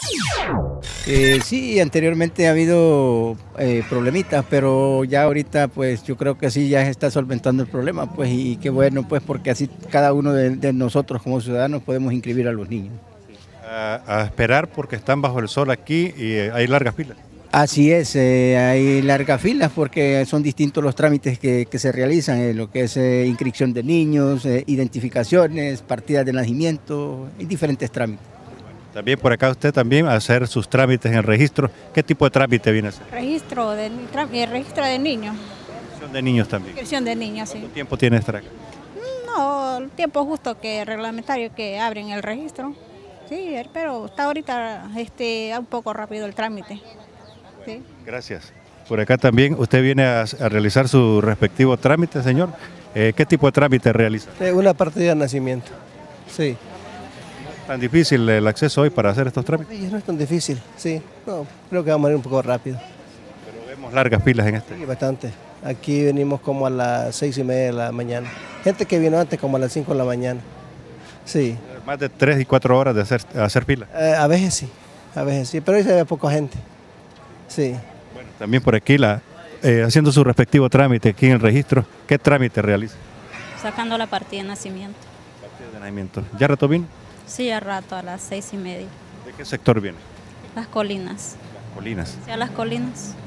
Sí, anteriormente ha habido problemitas, pero ya ahorita pues yo creo que sí ya se está solventando el problema, pues y qué bueno pues porque así cada uno de nosotros como ciudadanos podemos inscribir a los niños. A esperar porque están bajo el sol aquí y hay largas filas. Así es, hay largas filas porque son distintos los trámites que se realizan, lo que es inscripción de niños, identificaciones, partidas de nacimiento y diferentes trámites. También por acá usted también a hacer sus trámites en el registro. ¿Qué tipo de trámite viene a hacer? Registro de niños. Inscripción de niños también. Inscripción de niños, sí. ¿Cuánto tiempo tiene estar acá? No, el tiempo justo que reglamentario que abren el registro. Sí, pero está ahorita un poco rápido el trámite. Sí. Gracias. Por acá también usted viene a realizar su respectivo trámite, señor. ¿Qué tipo de trámite realiza? Una partida de nacimiento, sí. ¿Tan difícil el acceso hoy para hacer estos trámites? Sí, no es tan difícil, sí. No, creo que vamos a ir un poco rápido. Pero vemos largas filas en este. Sí, bastante. Aquí venimos como a las 6:30 de la mañana. Gente que vino antes como a las 5 de la mañana. Sí. Más de 3 y 4 horas de hacer fila. A veces sí, pero hoy se ve poca gente. Sí. Bueno, también por aquí haciendo su respectivo trámite aquí en el registro. ¿Qué trámite realiza? Sacando la partida de nacimiento. Partida de nacimiento. ¿Ya rato vino? Sí, a rato, a las 6:30. ¿De qué sector viene? Las Colinas. Las Colinas. Sí, a Las Colinas.